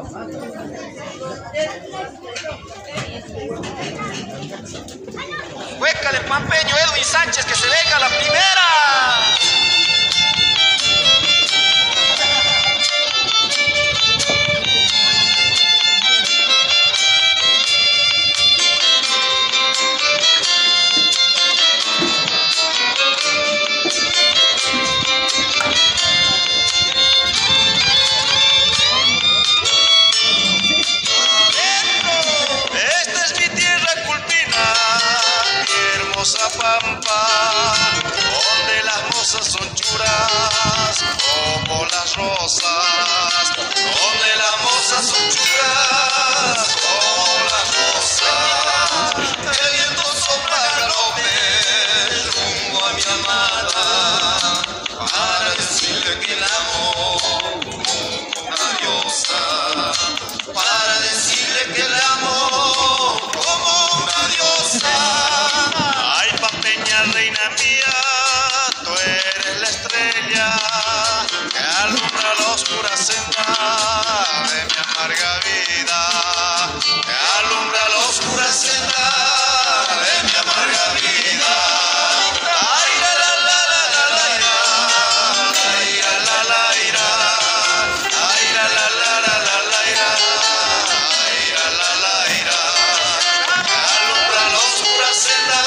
Huécale, pampeño Edwin Sánchez, que se venga la primera. Pampa, donde las mozas son churas como las rosas, donde las mozas son churas como las rosas. El viento sopla galope rumbo a mi amada para decirle que la amo como una diosa, para decirle que la amo como una diosa. Reina mía, tú eres la estrella que alumbra la oscura senda de mi amarga vida, que alumbra la oscura senda de mi amarga vida. Ay, la la la la la la la, ay, la la la la, ay, la la la la la la, ay, la la la la, que alumbra la oscura senda.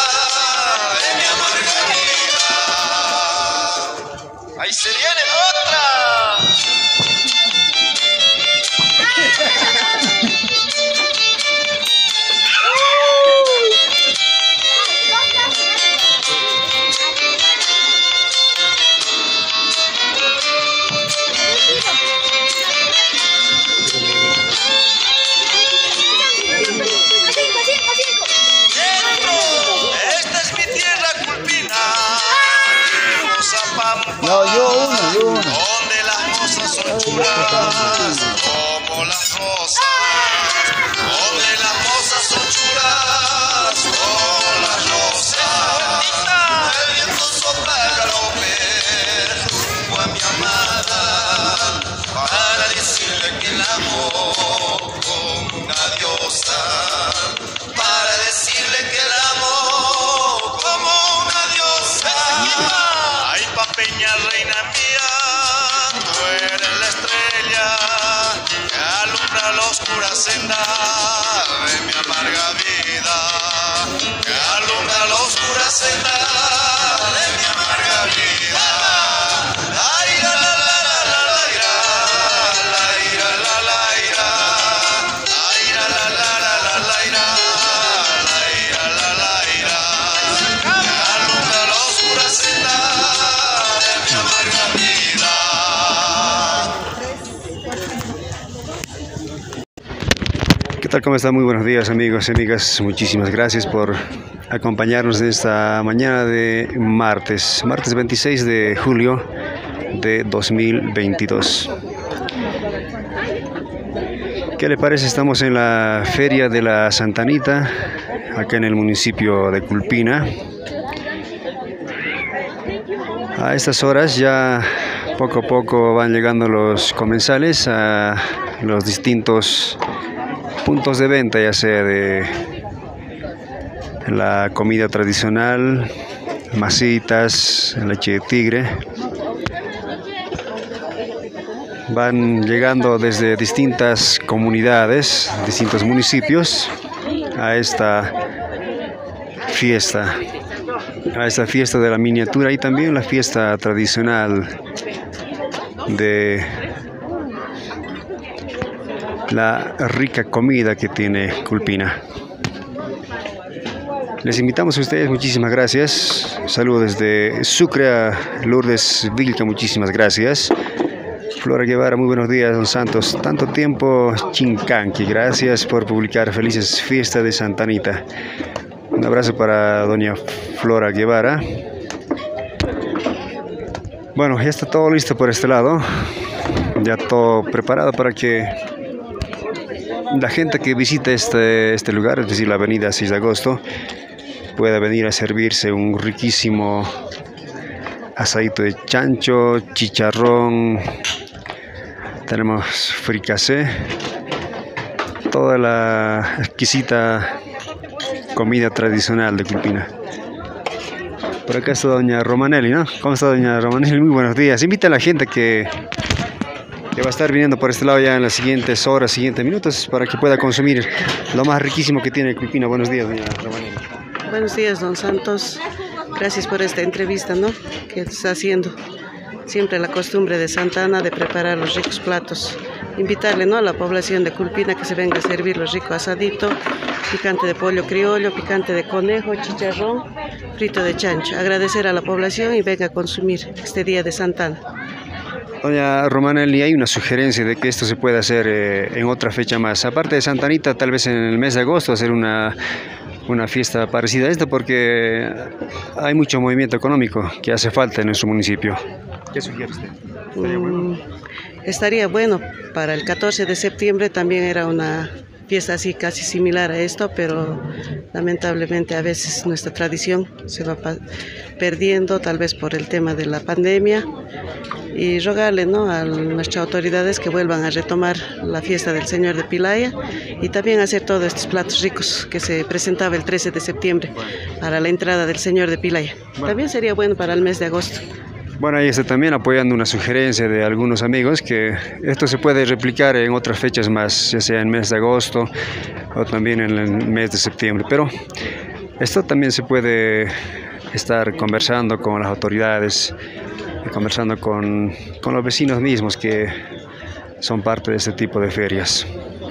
¡Ahí se viene otra! ¡Esta es mi tierra culpina! No, yo uno. Donde las mozas son churas como las rosas, donde las mozas son churas como las rosas. El viento sopla galope rumbo a mi amada para decirle que la amo como una diosa, para decirle que la amo como una diosa. Ay, Pampeña, reina mía, tú eres la estrella que alumbra la oscura senda de mi amarga vida, que alumbra la oscura senda de mi amarga vida. Ay, la la la la la la la, ay, la la la la, ay, la la la la la la, ay, la la la la, que alumbra la oscura senda. ¿Qué tal? ¿Cómo están? Muy buenos días, amigos y amigas. Muchísimas gracias por acompañarnos en esta mañana de martes 26 de julio de 2022. ¿Qué le parece? Estamos en la Feria de la Santanita, acá en el municipio de Culpina. A estas horas ya poco a poco van llegando los comensales a los distintos puntos de venta, ya sea de la comida tradicional, masitas, leche de tigre. Van llegando desde distintas comunidades, distintos municipios a esta fiesta de la miniatura y también la fiesta tradicional de la rica comida que tiene Culpina. Les invitamos a ustedes, muchísimas gracias. Saludos desde Sucre a Lourdes Vilca, muchísimas gracias. Flora Guevara, muy buenos días, don Santos. Tanto tiempo, Chincanqui, gracias por publicar. Felices fiestas de Santa Anita. Un abrazo para doña Flora Guevara. Bueno, ya está todo listo por este lado. Ya todo preparado para que la gente que visita este lugar, es decir, la avenida 6 de agosto, pueda venir a servirse un riquísimo asadito de chancho, chicharrón, tenemos fricasé toda la exquisita comida tradicional de Culpina. Por acá está doña Romanelli, ¿no? ¿Cómo está doña Romanelli? Muy buenos días. Invita a la gente que va a estar viniendo por este lado ya en las siguientes horas, siguientes minutos, para que pueda consumir lo más riquísimo que tiene Culpina. Buenos días, doña Romanelli. Buenos días, don Santos. Gracias por esta entrevista, ¿no?, que está haciendo. Siempre la costumbre de Santa Ana de preparar los ricos platos. Invitarle, ¿no?, a la población de Culpina que se venga a servir los ricos asadito, picante de pollo criollo, picante de conejo, chicharrón, frito de chancho. Agradecer a la población y venga a consumir este día de Santa Ana. Doña Romanelli, hay una sugerencia de que esto se pueda hacer en otra fecha más. Aparte de Santa Anita, tal vez en el mes de agosto hacer una fiesta parecida a esta, porque hay mucho movimiento económico que hace falta en nuestro municipio. ¿Qué sugiere usted? ¿Estaría bueno? Estaría bueno. Para el 14 de septiembre también era una fiesta así casi similar a esto, pero lamentablemente a veces nuestra tradición se va perdiendo, tal vez por el tema de la pandemia, y rogarle, ¿no?, a nuestras autoridades que vuelvan a retomar la fiesta del Señor de Pilaya y también hacer todos estos platos ricos que se presentaba el 13 de septiembre para la entrada del Señor de Pilaya. También sería bueno para el mes de agosto. Bueno, ahí está también apoyando una sugerencia de algunos amigos que esto se puede replicar en otras fechas más, ya sea en el mes de agosto o también en el mes de septiembre. Pero esto también se puede estar conversando con las autoridades, conversando con los vecinos mismos que son parte de este tipo de ferias.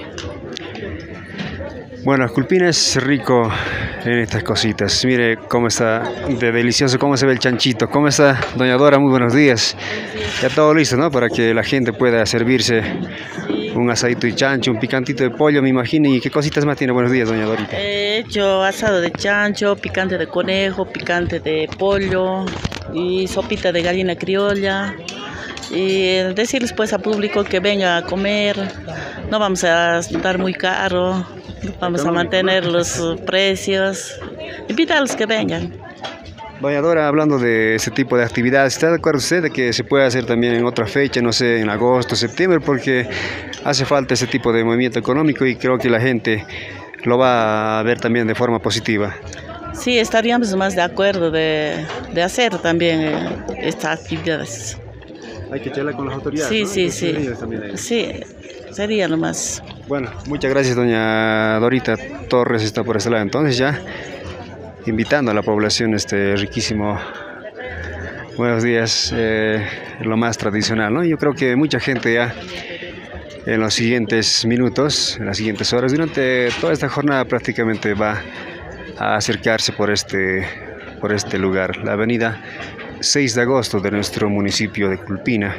Bueno, Culpina es rico en estas cositas. Mire cómo está de delicioso, cómo se ve el chanchito. ¿Cómo está, doña Dora? Muy buenos días. Ya todo listo, ¿no?, para que la gente pueda servirse un asadito de chancho, un picantito de pollo, me imagino. ¿Y qué cositas más tiene? Buenos días, doña Dorita. He hecho asado de chancho, picante de conejo, picante de pollo y sopita de gallina criolla. Y decirles pues al público que venga a comer. No vamos a dar muy caro, vamos a mantener los precios. Invitarlos que vengan. Doña Dora, hablando de ese tipo de actividades, ¿está de acuerdo usted de que se puede hacer también en otra fecha, no sé, en agosto, septiembre? Porque hace falta ese tipo de movimiento económico y creo que la gente lo va a ver también de forma positiva. Sí, estaríamos más de acuerdo de hacer también estas actividades. Hay que charlar con las autoridades, sí, ¿no? sí. Sí, sería lo más. Bueno, muchas gracias, doña Dorita Torres está por este lado. Entonces ya invitando a la población este riquísimo, buenos días, lo más tradicional, ¿no? Yo creo que mucha gente ya en los siguientes minutos, en las siguientes horas, durante toda esta jornada prácticamente va a acercarse por este lugar, la avenida 6 de agosto de nuestro municipio de Culpina.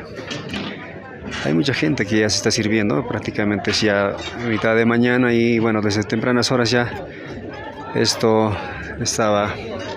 Hay mucha gente que ya se está sirviendo, prácticamente es ya mitad de mañana y bueno, desde tempranas horas ya esto estaba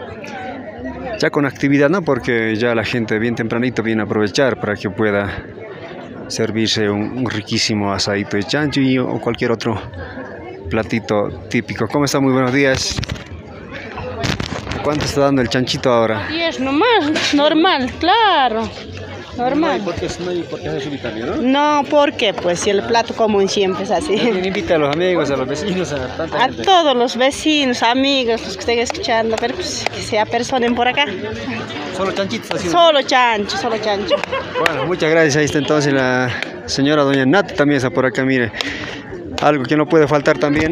ya con actividad, ¿no? Porque ya la gente bien tempranito viene a aprovechar para que pueda servirse un riquísimo asadito de chancho o cualquier otro platito típico. ¿Cómo está? Muy buenos días. ¿Cuánto está dando el chanchito ahora? 10 nomás, normal, claro, normal. ¿Por qué hace su vitamina, no? No, ¿por qué? Pues si el plato común siempre es así. Invita a los amigos, a los vecinos, a tanta gente. A todos los vecinos, amigos, los que estén escuchando, pero pues, que se apersonen por acá. ¿Solo chanchitos así? Solo chancho, solo chancho. Bueno, muchas gracias. Ahí está entonces la señora doña Nat, también está por acá, mire. Algo que no puede faltar también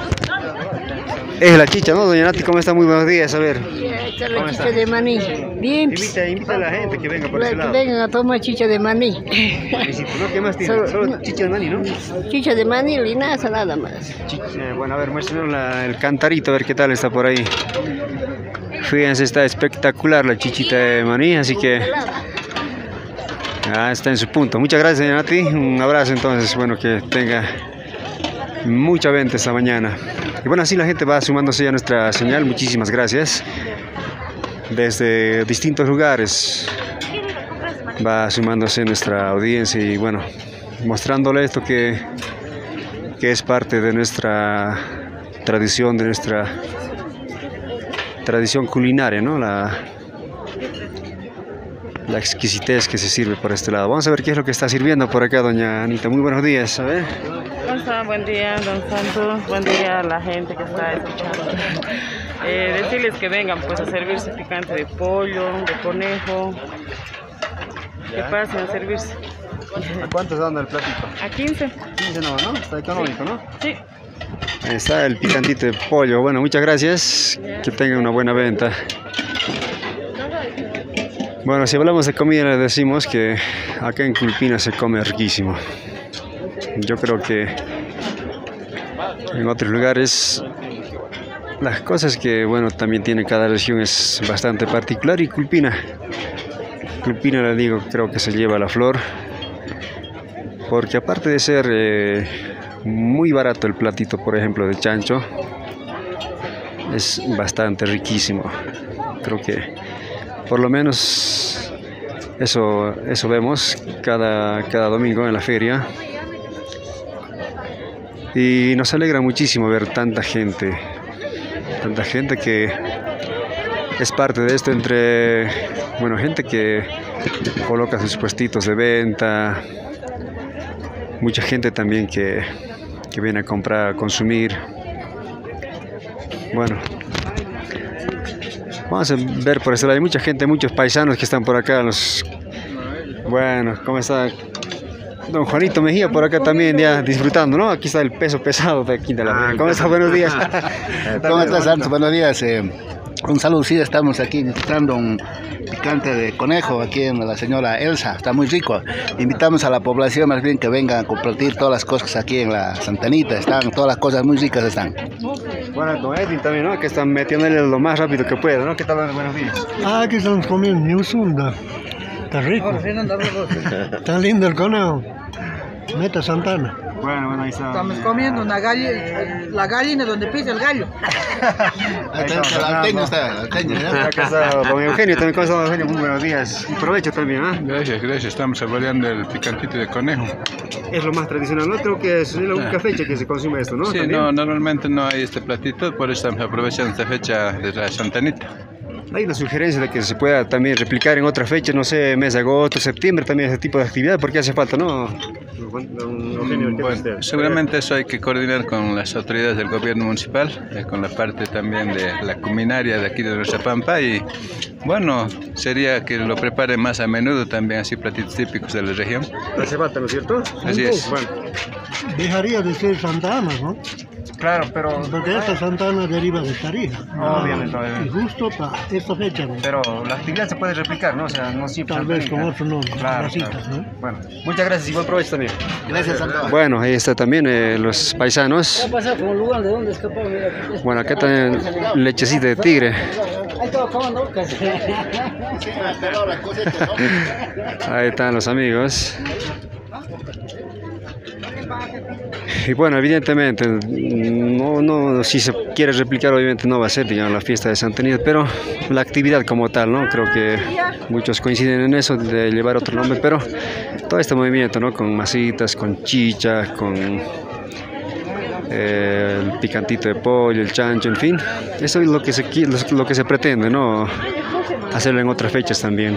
es la chicha, ¿no? Doña Nati, ¿cómo está? Muy buenos días, a ver. Esta es la chicha de maní. Bien. Invita a la gente que venga por ese lado. Que vengan a tomar chicha de maní. ¿No? ¿Qué más tiene? Solo chicha de maní, ¿no? Chicha de maní, linaza, nada más. Bueno, a ver, muéstrenos el cantarito, a ver qué tal está por ahí. Fíjense, está espectacular la chichita de maní, así que está en su punto. Muchas gracias, doña Nati. Un abrazo entonces, bueno, que tenga mucha venta esta mañana. Y bueno, así la gente va sumándose a nuestra señal. Muchísimas gracias. Desde distintos lugares va sumándose nuestra audiencia y bueno, mostrándole esto que es parte de nuestra tradición, de nuestra tradición culinaria, ¿no? La exquisitez que se sirve por este lado. Vamos a ver qué es lo que está sirviendo por acá, doña Anita. Muy buenos días. A ver. está? Buen día, don Santos. Buen día a la gente que está escuchando. Decirles que vengan pues a servirse picante de pollo, de conejo. Que pasen a servirse. ¿A cuánto está dando el platito? A 15. 15 ¿no? Está económico, ¿no? Sí. Ahí está el picantito de pollo. Bueno, muchas gracias. Que tengan una buena venta. Bueno, si hablamos de comida, les decimos que acá en Culpina se come riquísimo. Yo creo que en otros lugares las cosas que, bueno, también tiene cada región es bastante particular y Culpina, les digo, creo que se lleva la flor. Porque aparte de ser muy barato el platito, por ejemplo, de chancho, es bastante riquísimo. Creo que por lo menos eso vemos cada domingo en la feria. Y nos alegra muchísimo ver tanta gente que es parte de esto, entre, bueno, gente que coloca sus puestitos de venta, mucha gente también que viene a comprar, a consumir. Bueno, vamos a ver por este lado. Hay mucha gente, muchos paisanos que están por acá. Bueno, ¿cómo está don Juanito Mejía por acá también ya disfrutando, ¿no? Aquí está el peso pesado de aquí de la feria. ¿Cómo está? Buenos días. ¿Cómo estás, Santos? Buenos días. Un saludo, sí, estamos aquí disfrutando un picante de conejo aquí en la señora Elsa, está muy rico. Invitamos a la población más bien que vengan a compartir todas las cosas aquí en la Santanita, están todas las cosas muy ricas están. Bueno, don Edwin también, ¿no? Que están metiéndole lo más rápido que puede, ¿no? ¿Qué tal? Buenos días. Aquí estamos comiendo ñusunda, está rico, está lindo el conejo, Meta Santana. Bueno, ahí está. Estamos comiendo la gallina donde pisa el gallo. Ahí está, el alteño está, Acá está don Eugenio, también. ¿Cómo está, don Eugenio? Muy buenos días. Y provecho también, ¿eh? Gracias. Estamos saboreando el picantito de conejo. Es lo más tradicional, ¿no? Creo que es la única fecha que se consume esto, ¿no? Sí, ¿también? no, normalmente no hay este platito, por eso estamos aprovechando esta fecha de la Santanita. Hay una sugerencia de que se pueda también replicar en otra fecha, no sé, mes de agosto, septiembre, también ese tipo de actividad, porque hace falta, ¿no? Bueno, seguramente eso hay que coordinar con las autoridades del gobierno municipal, con la parte también de la cominaria de aquí de nuestra Pampa, y bueno, sería que lo preparen más a menudo también, así platitos típicos de la región. Hace falta, ¿no es cierto? Así es. Bueno. Dejaría de ser Santa Ana, ¿no? Claro, pero... Porque esta Santa Ana deriva de Tarija. Obviamente. Y justo para esta fecha, ¿no? Pero la actividad se puede replicar, ¿no? O sea, no siempre... Tal vez con otro nombre, claro. ¿no? Bueno, muchas gracias y buen provecho también. Gracias, Santa. Bueno, ahí está también los paisanos. ¿Qué pasa con el lugar de dónde escapó? Bueno, acá también lechecita de tigre. Ahí estaba acabando casi. Ahí están los amigos. Y bueno, evidentemente, no, si se quiere replicar, obviamente no va a ser, digamos, la fiesta de Santanita, pero la actividad como tal, ¿no? Creo que muchos coinciden en eso, de llevar otro nombre, pero todo este movimiento, ¿no? Con masitas, con chicha, con el picantito de pollo, el chancho, en fin, eso es lo que se pretende, ¿no? Hacerlo en otras fechas también.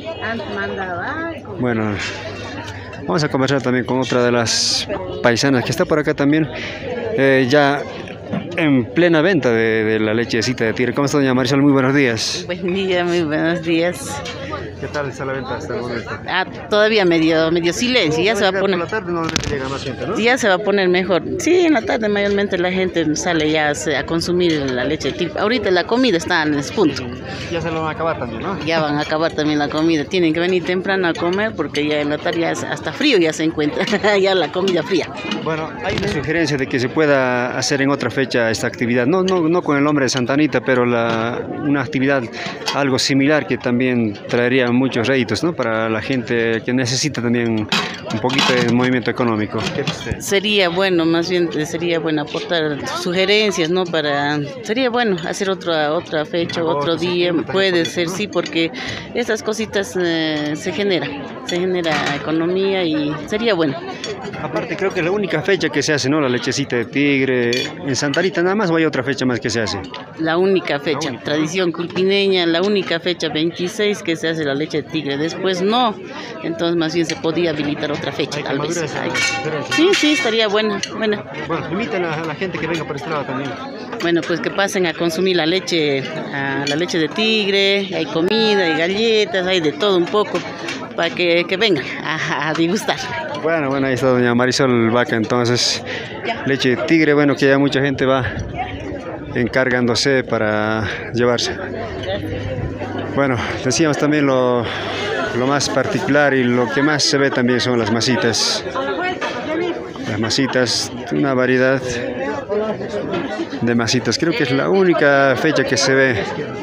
Bueno, vamos a conversar también con otra de las paisanas que está por acá también, ya en plena venta de la lechecita de tigre. ¿Cómo está, doña Marisol? Muy buenos días. Buen día, muy buenos días. ¿Qué tal está la venta hasta el momento? Todavía medio silencio, ya se va a poner. Por la tarde no llega más gente, ¿no? Ya se va a poner mejor. Sí, en la tarde mayormente la gente sale ya a consumir la leche de tigre. Ahorita la comida está en ese punto. Ya se lo van a acabar también, ¿no? Ya van a acabar también la comida. Tienen que venir temprano a comer porque ya en la tarde ya hasta frío ya se encuentra. Ya la comida fría. Bueno, hay una sugerencia de que se pueda hacer en otra fecha esta actividad. No con el nombre de Santanita, pero una actividad algo similar que también traería muchos réditos, ¿no? Para la gente que necesita también un poquito de movimiento económico. ¿Qué dice? Sería bueno, más bien sería bueno aportar sugerencias, ¿no? Sería bueno hacer otra fecha, otro día, puede ser, sí, porque estas cositas se genera economía y sería bueno. Aparte creo que es la única fecha que se hace, ¿no? La lechecita de tigre. En Santanita fecha nada más o hay otra fecha más que se hace? La única fecha, tradición culpineña, la única fecha 26 que se hace la leche de tigre, después no, entonces más bien se podía habilitar otra fecha tal vez. Sí, estaría buena. Bueno, invitan a la gente que venga por este lado también. Bueno, pues que pasen a consumir la leche de tigre, hay comida, hay galletas, hay de todo un poco, para que vengan a degustar. Bueno, ahí está doña Marisol Vaca, entonces, leche de tigre, bueno, que ya mucha gente va encargándose para llevarse. Bueno, decíamos también lo más particular y lo que más se ve también son las masitas. Las masitas, una variedad de masitas. Creo que es la única fecha que se ve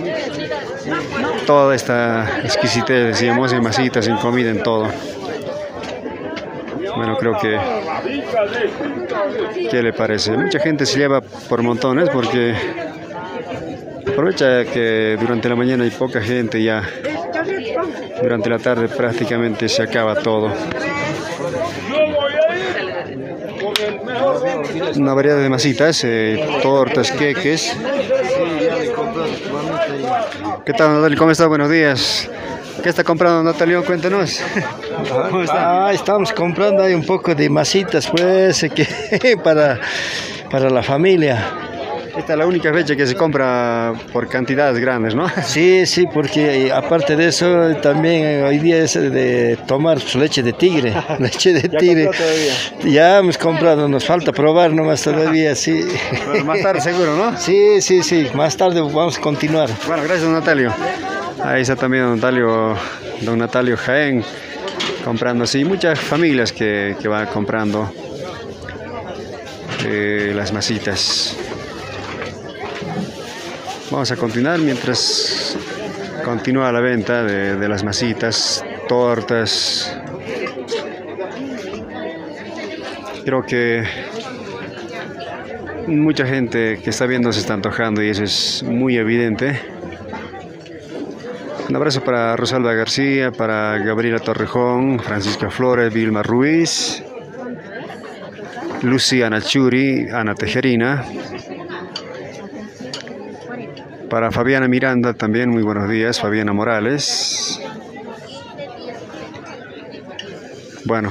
toda esta exquisitez, decíamos, en masitas, en comida, en todo. Bueno, creo que... ¿Qué le parece? Mucha gente se lleva por montones porque aprovecha que durante la mañana hay poca gente, ya durante la tarde prácticamente se acaba todo. Una variedad de masitas, tortas, queques. ¿Qué tal, Natalio? ¿Cómo está? Buenos días. ¿Qué está comprando, Natalio? Cuéntanos. ¿Cómo está? Estamos comprando ahí un poco de masitas, pues, para la familia. Esta es la única fecha que se compra por cantidades grandes, ¿no? Sí, porque aparte de eso, también hoy día es de tomar leche de tigre. Leche de tigre. Ya hemos comprado, nos falta probar nomás todavía, sí. Bueno, más tarde seguro, ¿no? Sí, más tarde vamos a continuar. Bueno, gracias, don Natalio. Ahí está también don Natalio Jaén, comprando, sí, muchas familias que van comprando las masitas. Vamos a continuar mientras continúa la venta de las masitas, tortas. Creo que mucha gente que está viendo se está antojando y eso es muy evidente. Un abrazo para Rosalba García, para Gabriela Torrejón, Francisca Flores, Vilma Ruiz, Luciana Churi, Ana Tejerina. Para Fabiana Miranda también, muy buenos días, Fabiana Morales. Bueno,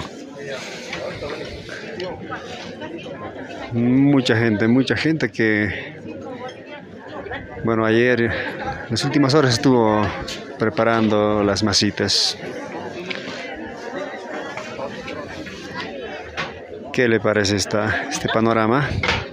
mucha gente que, bueno, ayer, en las últimas horas estuvo preparando las masitas. ¿Qué le parece este panorama?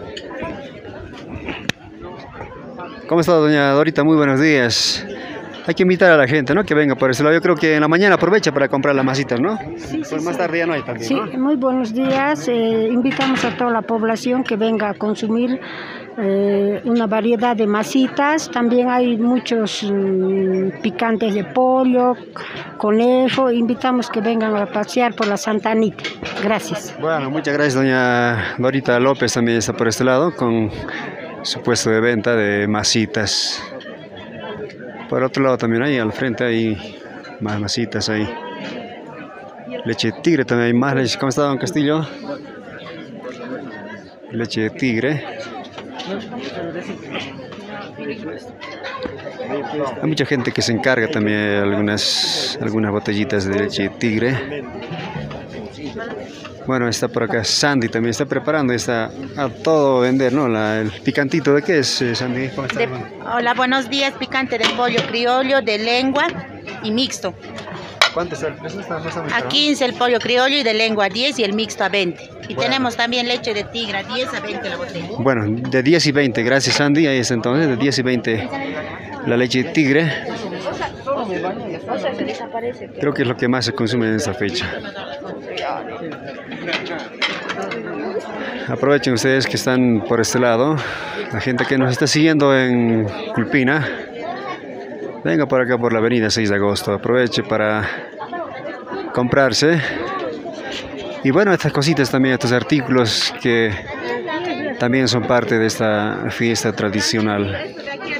¿Cómo está, doña Dorita? Muy buenos días. Hay que invitar a la gente, ¿no?, que venga por ese lado. Yo creo que en la mañana aprovecha para comprar las masitas, ¿no? Sí, pues más tarde ya no hay también, sí, ¿no? Muy buenos días. Invitamos a toda la población que venga a consumir una variedad de masitas. También hay muchos picantes de pollo, conejo. Invitamos que vengan a pasear por la Santa Anita. Gracias. Bueno, muchas gracias, doña Dorita López también está por este lado con su puesto de venta de masitas. Por otro lado también hay al frente hay más masitas ahí. Leche de tigre también hay más leche. ¿Cómo está, don Castillo? Leche de tigre. Hay mucha gente que se encarga también de algunas botellitas de leche de tigre. Bueno, está por acá Sandy también está preparando, está a todo vender, ¿no? El picantito, ¿de qué es, Sandy? ¿Cómo está? Hola, buenos días. Picante de pollo criollo, de lengua y mixto. ¿Cuánto está el precio? A 15 el pollo criollo y de lengua a 10 y el mixto a 20. Y tenemos también leche de tigre a 10 a 20 la botella. Bueno, de 10 y 20, gracias Sandy, ahí está entonces, de 10 y 20 la leche de tigre. Creo que es lo que más se consume en esta fecha. Aprovechen ustedes que están por este lado, la gente que nos está siguiendo en Culpina, venga por acá por la avenida 6 de agosto, aproveche para comprarse. Y bueno, estas cositas también, estos artículos que también son parte de esta fiesta tradicional.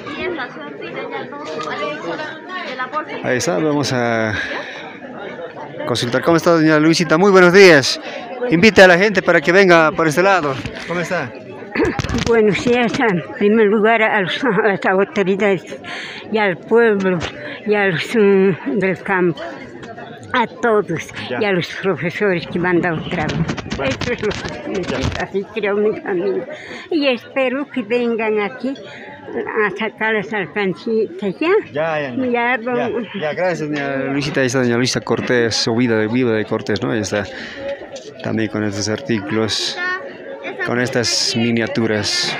Ahí está, vamos a consultar. ¿Cómo está, doña Luisita? Muy buenos días. Invite a la gente para que venga por este lado. ¿Cómo está? Buenos días, en primer lugar a las autoridades y al pueblo y a los del campo, a todos y a los profesores que me han dado trabajo. Eso es lo que necesito, así creo mi familia. Y espero que vengan aquí a sacar las alcancías, ¿ya? Ya, gracias, doña Luisita. Ahí está doña Luisa Cortés, o Vida de Cortés, ¿no? Ahí está también con estos artículos, con estas miniaturas.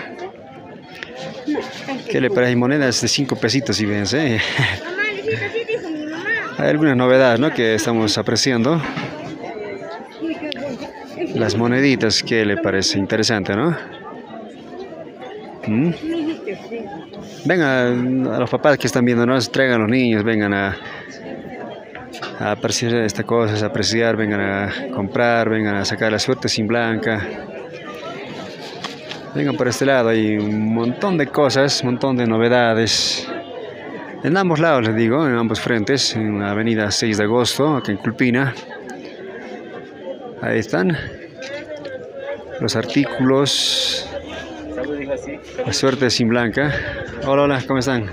¿Qué le parece? Monedas de 5 pesitos, si ven, ¿eh? Hay algunas novedades, ¿no?, que estamos apreciando. Las moneditas, ¿qué le parece? Interesante, ¿no? Vengan a los papás que están viendo, ¿no? Traigan a los niños, vengan a apreciar estas cosas, a apreciar, vengan a comprar, vengan a sacar la suerte sin blanca. Vengan por este lado, hay un montón de cosas, un montón de novedades. En ambos lados, les digo, en ambos frentes, en la avenida 6 de agosto, aquí en Culpina. Ahí están los artículos. La suerte sin blanca. Hola, hola, ¿cómo están?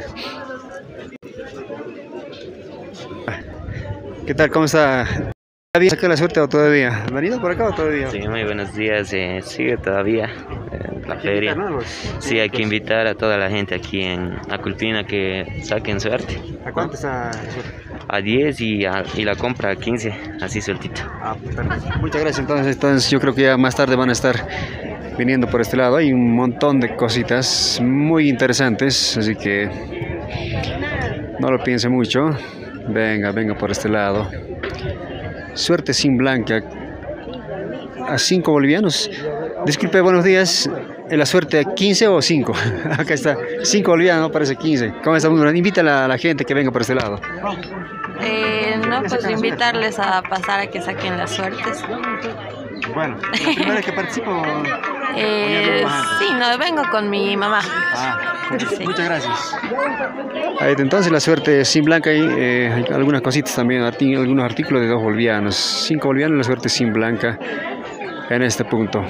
¿Qué tal? ¿Cómo está? ¿Está bien sacar la suerte o todavía? ¿Han venido por acá o todavía? Sí, muy buenos días. Sigue todavía la feria. Sí, hay que invitar a toda la gente aquí en Aculpina que saquen suerte. ¿A cuánto está la suerte? A 10 y la compra a 15, así sueltito. Muchas gracias. Entonces yo creo que ya más tarde van a estar viniendo por este lado. Hay un montón de cositas muy interesantes, así que no lo piense mucho. Venga por este lado. Suerte sin blanca a 5 bolivianos. Disculpe, buenos días. ¿La suerte a 15 o 5? Acá está, 5 bolivianos, parece 15. ¿Cómo está? Muy bueno. Invita a la gente que venga por este lado. No, pues invitarles a pasar a que saquen las suertes. Bueno, ¿la primera vez que participo? Sí, no, vengo con mi mamá. Sí. Muchas gracias. Ahí, entonces la suerte sin blanca, hay algunas cositas también, algunos artículos de 2 bolivianos, 5 bolivianos, la suerte sin blanca en este punto.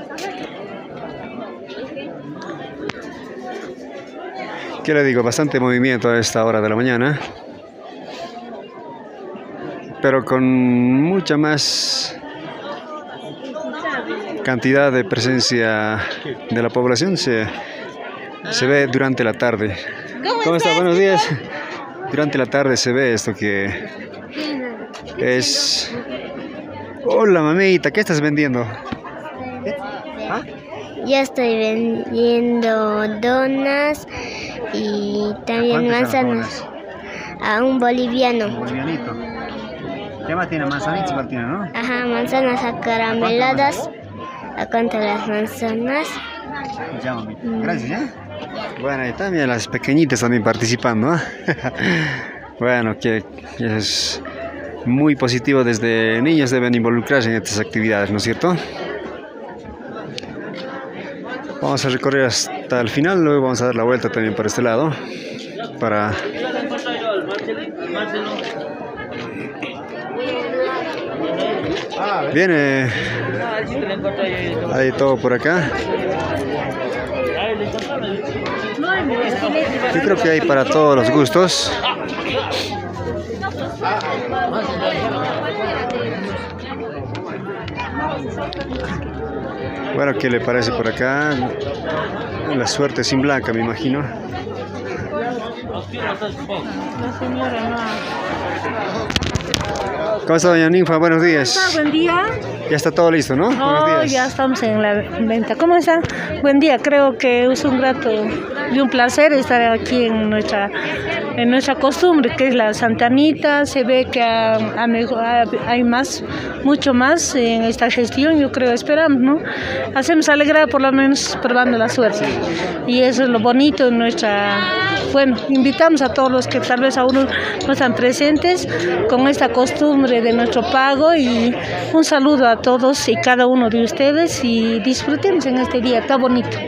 ¿Qué le digo? Bastante movimiento a esta hora de la mañana, pero con mucha más cantidad de presencia de la población se ve durante la tarde. ¿Cómo está? Buenos días. Durante la tarde se ve esto que es... Hola, mamita, ¿qué estás vendiendo? Yo estoy vendiendo donas y también manzanas. A un boliviano. Un bolivianito. ¿Qué más tiene? Manzanitas tiene, ¿no? Ajá, manzanas acarameladas. ¿A cuánto las manzanas? Ya, mamita. Gracias, ¿eh? Bueno, y también las pequeñitas también participando, ¿eh? Bueno, que es muy positivo. Desde niños deben involucrarse en estas actividades, ¿no es cierto? Vamos a recorrer hasta el final, luego vamos a dar la vuelta también por este lado para... Viene ahí todo por acá. Yo creo que hay para todos los gustos. Bueno, ¿qué le parece por acá? La suerte sin blanca, me imagino. La señora no. ¿Cómo está, doña Ninfa? Buenos días. Buen día. Ya está todo listo, ¿no? Buenos días. Ya estamos en la venta. ¿Cómo está? Buen día. Creo que es un rato y un placer estar aquí en nuestra costumbre, que es la Santa Anita. Se ve que hay mucho más en esta gestión, yo creo, esperamos, ¿no? Hacemos alegrar por lo menos probando la suerte. Y eso es lo bonito en nuestra... Bueno, invitamos a todos los que tal vez aún no están presentes con esta costumbre de nuestro pago, y un saludo a todos y cada uno de ustedes, y disfrutemos en este día tan bonito.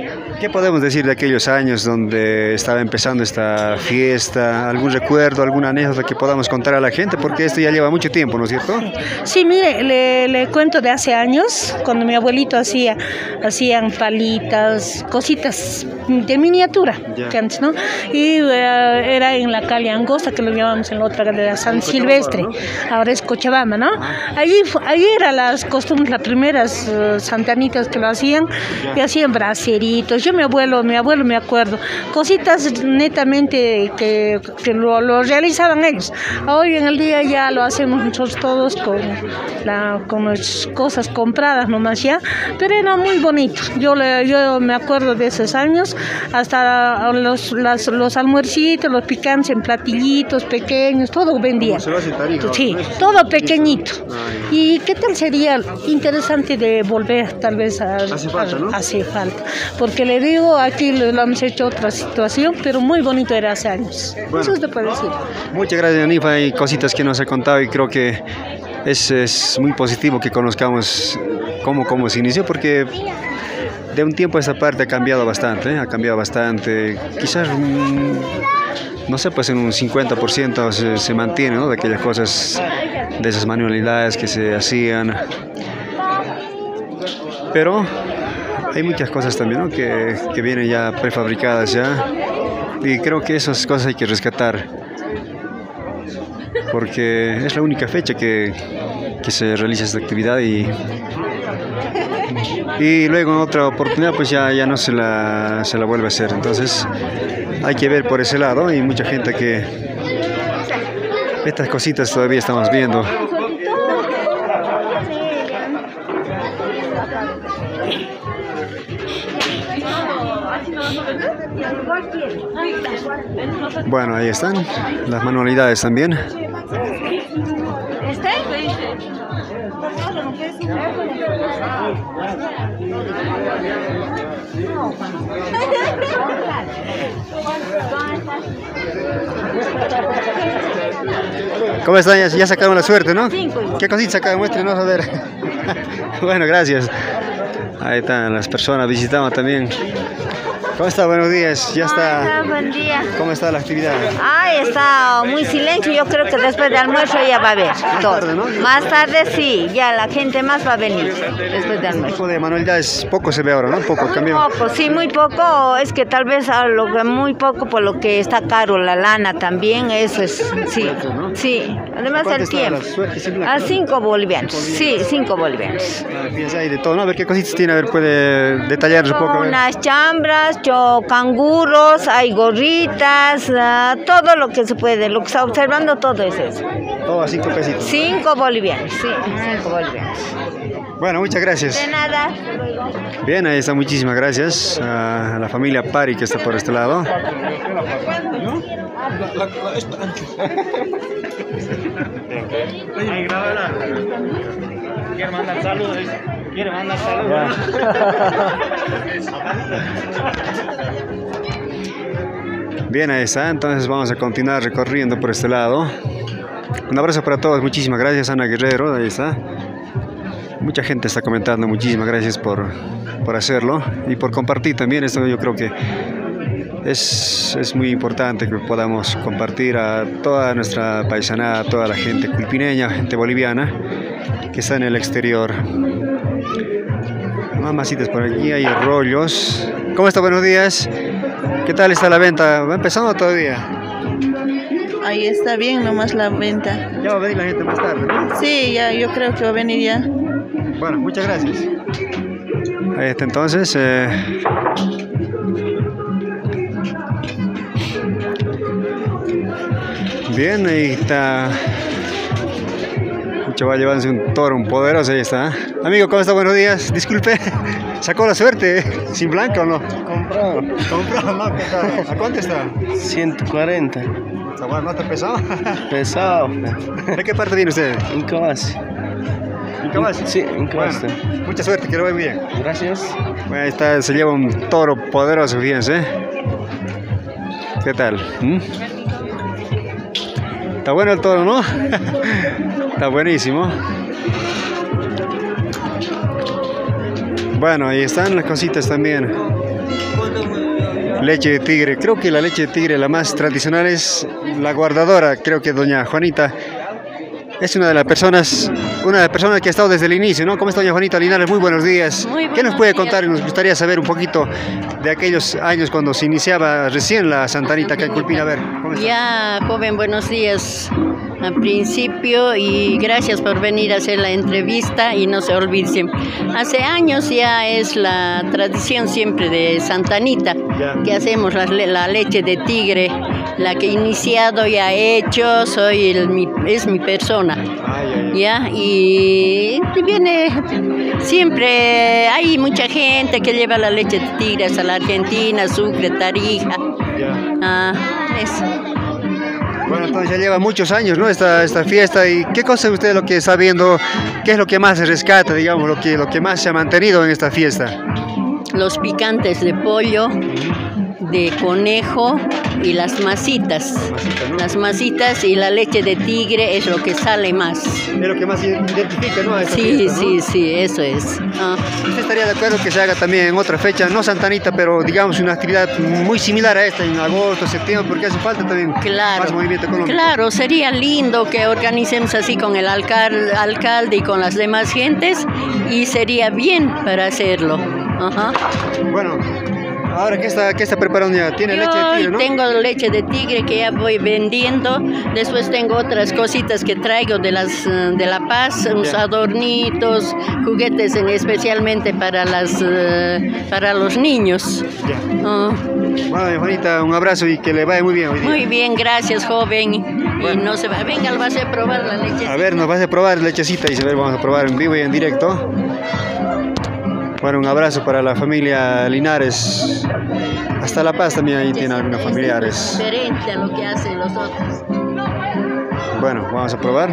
¿Qué podemos decir de aquellos años donde estaba empezando esta fiesta? ¿Algún recuerdo, alguna anécdota que podamos contar a la gente? Porque esto ya lleva mucho tiempo, ¿no es cierto? Sí, mire, le cuento de hace años, cuando mi abuelito hacían palitas, cositas de miniatura, que antes, ¿no? Y era en la calle Angosta, que lo llamábamos en la otra de San Silvestre, ¿no? Ahora es Cochabamba, ¿no? Allí eran las costumbres, las primeras santanitas que lo hacían, y hacían braseritos. Yo mi abuelo me acuerdo, cositas netamente que lo realizaban ellos. Hoy en el día ya lo hacemos nosotros todos con las cosas compradas nomás ya, pero era muy bonito. Yo me acuerdo de esos años, hasta los almuercitos, los picantes en platillitos pequeños, todo vendían. Sí, todo pequeñito. ¿Y qué tal sería interesante de volver tal vez hace falta, porque le digo, aquí lo hemos hecho otra situación, pero muy bonito era hace años. Bueno, eso te puedo decir. Muchas gracias, Nifa. Hay cositas que nos ha contado y creo que es muy positivo que conozcamos cómo se inició, porque de un tiempo a esta parte ha cambiado bastante, quizás no sé, pues en un 50% se mantiene, ¿no? De aquellas cosas, de esas manualidades que se hacían, pero hay muchas cosas también, ¿no? que vienen ya prefabricadas ya, y creo que esas cosas hay que rescatar, porque es la única fecha que se realiza esta actividad, y luego en otra oportunidad pues ya no se la vuelve a hacer. Entonces hay que ver por ese lado, y mucha gente que estas cositas todavía estamos viendo. Bueno, ahí están las manualidades también. ¿Cómo están? Ya sacaron la suerte, ¿no? ¿Qué cositas sacaron? Muéstrenos a ver. Bueno, gracias. Ahí están las personas visitando también. ¿Cómo está? Buenos días. Ya está. Hola, buen día. ¿Cómo está la actividad? Está muy silencio. Yo creo que después del almuerzo ya va a haber todo. Tarde, ¿no? Más tarde sí, ya la gente más va a venir después del almuerzo. El tipo de manualidades poco se ve ahora, ¿no? Poco cambió. Poco, sí, muy poco. Es que tal vez muy poco por lo que está caro la lana también. Eso es, sí. Sí. Además el tiempo. A 5 bolivianos. Sí, 5 bolivianos. Piensa ahí de todo, ¿no? A ver qué cositas tiene, a ver, puede detallarnos un poco. Unas chambras, canguros, hay gorritas, todo lo que se puede, lo que está observando, todo es eso. Todo a 5 pesitos. 5 bolivianos, sí, 5 bolivianos. Bueno, muchas gracias. De nada. Bien, ahí está, muchísimas gracias a la familia Pari que está por este lado. Quiere mandar saludos. Quiere mandar saludos. Bien, ahí está. Entonces vamos a continuar recorriendo por este lado. Un abrazo para todos. Muchísimas gracias, Ana Guerrero. Ahí está. Mucha gente está comentando. Muchísimas gracias por hacerlo y por compartir también. Esto yo creo que es muy importante que podamos compartir a toda nuestra paisanada, a toda la gente culpineña, gente boliviana que está en el exterior. Mamacitas por aquí, hay rollos. ¿Cómo está? Buenos días. ¿Qué tal está la venta? ¿Va empezando todavía? Ahí está bien nomás la venta. Ya va a venir la gente más tarde, ¿no? Sí, ya, yo creo que va a venir ya. Bueno, muchas gracias. Ahí está entonces. Bien, ahí está. Va a llevarse un toro, un poderoso, ahí está. Amigo, ¿cómo está? Buenos días. Disculpe, ¿sacó la suerte? ¿Sin blanca o no? Comprado, ¿no? ¿A cuánto está? 140. ¿Está bueno? ¿No está pesado? Pesado. ¿De qué parte viene usted? Incabasi. ¿Incabasi? Sí, Incabasi. Bueno, mucha suerte, que lo vaya bien. Gracias. Bueno, ahí está, se lleva un toro poderoso, fíjense. ¿Qué tal? Está bueno el toro, ¿no? Está buenísimo. Bueno, ahí están las cositas también. Leche de tigre. Creo que la leche de tigre, la más tradicional, es la guardadora. Creo que doña Juanita es una de las personas que ha estado desde el inicio, ¿no? ¿Cómo está doña Juanita Linares? Muy buenos días. ¿Qué nos puede contar? Nos gustaría saber un poquito de aquellos años cuando se iniciaba recién la Santa Anita acá en Culpina. A ver, ¿cómo está? Ya, joven, buenos días. Al principio, y gracias por venir a hacer la entrevista, y no se olvide siempre. Hace años ya es la tradición siempre de Santa Anita, que hacemos la leche de tigre, la que he iniciado y he hecho, es mi persona. Ya, y viene siempre, hay mucha gente que lleva la leche de tigre hasta la Argentina, Sucre, Tarija. Eso. Bueno, entonces ya lleva muchos años, ¿no? Esta fiesta. ¿Y qué cosa usted lo que está viendo? ¿Qué es lo que más se rescata, digamos, lo que más se ha mantenido en esta fiesta? Los picantes de pollo, de conejo y las masitas. Las masitas y la leche de tigre es lo que sale más. Es lo que más identifica, ¿no? Sí, sí, eso es. ¿Usted estaría de acuerdo que se haga también en otra fecha, no Santa Anita, pero digamos una actividad muy similar a esta en agosto, septiembre, porque hace falta también más movimiento económico? Claro, sería lindo que organicemos así con el alcalde y con las demás gentes, y sería bien para hacerlo. Bueno, ahora, ¿qué está preparando ya? ¿Tiene leche de tigre, no? Tengo leche de tigre que ya voy vendiendo. Después tengo otras cositas que traigo de La Paz, unos adornitos, juguetes especialmente para los niños. Bueno, Juanita, un abrazo y que le vaya muy bien hoy día. Muy bien, gracias, joven. Y no se va. Venga, lo vas a probar la lechecita. A ver, nos vas a probar lechecita y vamos a probar en vivo y en directo. Bueno, un abrazo para la familia Linares. Hasta La Paz también ahí tienen algunos familiares. Es diferente a lo que hacen los otros. Bueno, vamos a probar.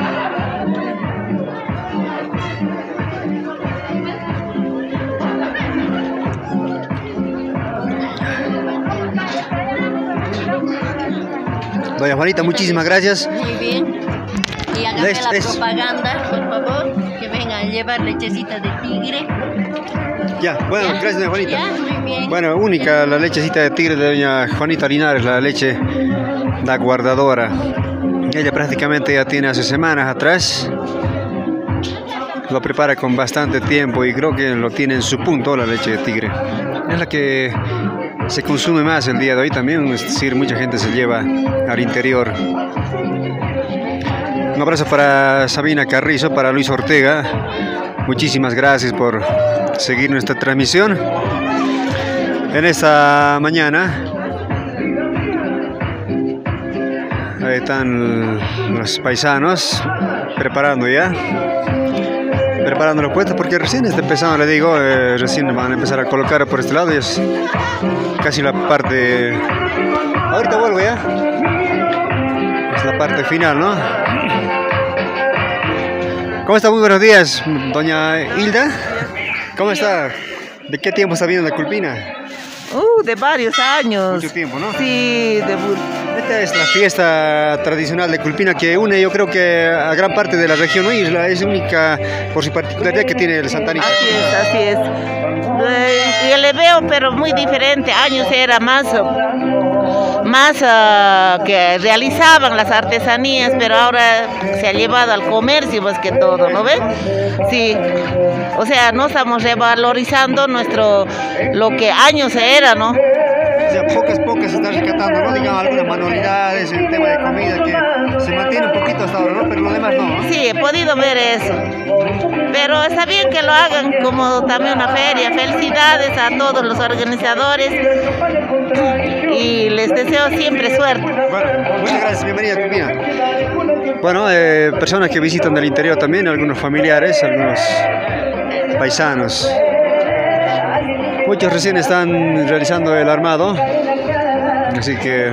Doña Juanita, muchísimas gracias. Muy bien. Y hágame la propaganda, por favor, que vengan a llevar lechecita de tigre. Ya, bueno, gracias doña Juanita. Ya, muy bien. Bueno, única la lechecita de tigre de doña Juanita Linares, la leche la guardadora. Ella prácticamente ya tiene hace semanas atrás. Lo prepara con bastante tiempo y creo que lo tiene en su punto la leche de tigre. Es la que se consume más el día de hoy también, es decir, mucha gente se lleva al interior. Un abrazo para Sabina Carrizo, para Luis Ortega. Muchísimas gracias por seguir nuestra transmisión en esta mañana. Ahí están los paisanos preparando los puestos porque recién está empezando, le digo, recién van a empezar a colocar por este lado y es casi la parte. Ahorita vuelvo ya. Es la parte final, ¿no? ¿Cómo está? Muy buenos días, doña Hilda. ¿Cómo está? ¿De qué tiempo está viendo la Culpina? De varios años. Mucho tiempo, ¿no? Sí, Esta es la fiesta tradicional de Culpina que une, yo creo que a gran parte de la región, ¿no? Es única por su particularidad que tiene el Santa Anita. Así es. Yo le veo, pero muy diferente. Años era más que realizaban las artesanías, pero ahora se ha llevado al comercio más que todo, ¿no ven? Sí, o sea, no estamos revalorizando lo que años era, ¿no? O sea, pocas se están rescatando, ¿no? Digamos, algunas manualidades, el tema de comida que se mantiene un poquito hasta ahora, ¿no? Pero lo demás no. Sí, he podido ver eso. Pero está bien que lo hagan como también una feria. Felicidades a todos los organizadores y les deseo siempre suerte. Bueno, muchas gracias, bienvenida a Culpina. Bueno, personas que visitan del interior también, algunos familiares, algunos paisanos. Muchos recién están realizando el armado, así que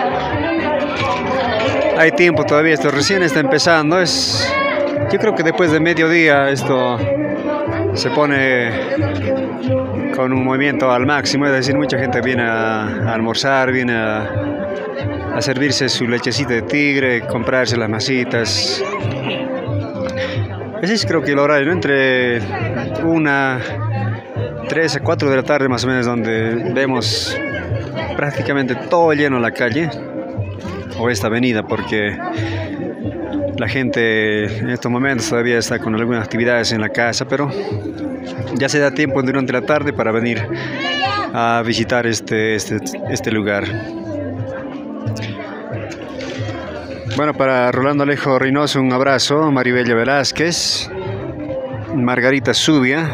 hay tiempo todavía, esto recién está empezando. Yo creo que después de mediodía esto se pone con un movimiento al máximo, es decir, mucha gente viene a almorzar, viene a servirse su lechecita de tigre, comprarse las masitas. Ese es creo que el horario, ¿no? Entre 1 3 a 4 de la tarde más o menos, donde vemos prácticamente todo lleno la calle o esta avenida, porque la gente en estos momentos todavía está con algunas actividades en la casa, pero ya se da tiempo durante la tarde para venir a visitar este lugar. Bueno, para Rolando Alejo Reynoso un abrazo, Maribella Velázquez, Margarita Zubia,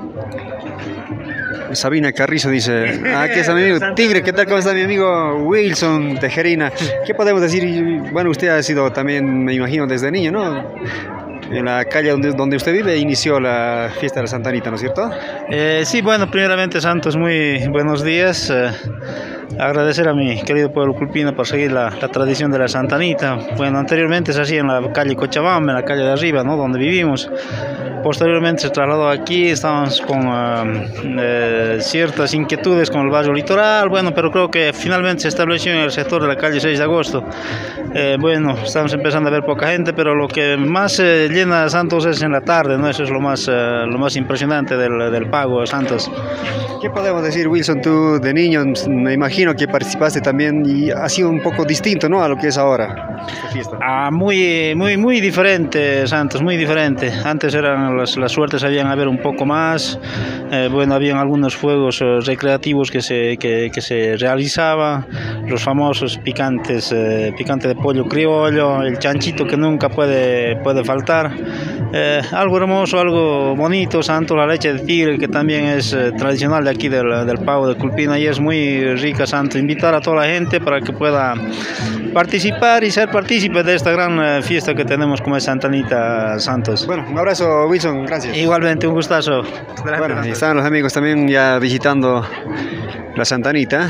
Sabina Carrizo dice, aquí está mi amigo Tigre, ¿qué tal? ¿Cómo está mi amigo Wilson Tejerina? ¿Qué podemos decir? Bueno, usted ha sido también, me imagino, desde niño, ¿no? En la calle donde usted vive inició la fiesta de la Santa Anita, ¿no es cierto? Sí, bueno, primeramente Santos, muy buenos días. Agradecer a mi querido pueblo culpino por seguir la tradición de la Santa Anita. Bueno, anteriormente se hacía en la calle Cochabamba, en la calle de arriba, ¿no? Donde vivimos. Posteriormente se trasladó aquí, estábamos con ciertas inquietudes con el barrio litoral, bueno, pero creo que finalmente se estableció en el sector de la calle 6 de agosto. Bueno, estamos empezando a ver poca gente, pero lo que más llena a Santos es en la tarde, ¿no? Eso es lo más impresionante del pago a Santos. ¿Qué podemos decir, Wilson? Tú de niño me imagino que participaste también y ha sido un poco distinto, ¿no?, a lo que es ahora esta fiesta. Muy diferente, Santos, muy diferente. Antes eran las suertes, habían haber un poco más. Bueno, habían algunos juegos recreativos que se realizaban, los famosos picante de pollo criollo, el chanchito que nunca puede faltar. Algo hermoso, algo bonito, Santos, la leche de tigre, que también es tradicional de aquí del Pago de Culpina y es muy rica, Santos. Invitar a toda la gente para que pueda participar y ser partícipe de esta gran fiesta que tenemos como es Santa Anita, Santos. Bueno, un abrazo, Wilson, gracias. Igualmente, un gustazo. Bueno, ahí están los amigos también ya visitando la Santa Anita.